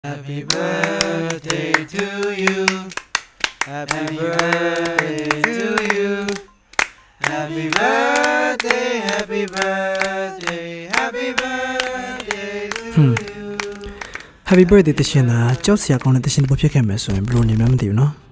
Happy birthday to you. Happy birthday to you. Happy birthday, happy birthday, happy birthday to you. Happy birthday တရှင်တာကြောက်စရာကောင်းတဲ့တရှင်တစ်ပုတ်ဖြစ်ခဲ့မယ်ဆိုရင်ဘယ်လိုနေမှမသိဘူးเนาะ